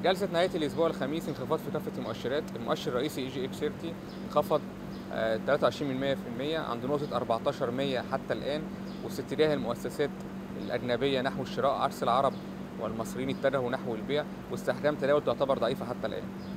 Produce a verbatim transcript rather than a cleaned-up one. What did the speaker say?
جلسة نهاية الأسبوع الخميس انخفاض في كافة المؤشرات. المؤشر الرئيسي إي جي إكس ثلاثين انخفض آه، ثلاثة وعشرين بالمئة في المية عند نقطة أربعتاشر مية حتى الآن، وسط اتجاه المؤسسات الأجنبية نحو الشراء، عكس العرب والمصريين اتجهوا نحو البيع، واستحكام تداول تعتبر ضعيفة حتى الآن.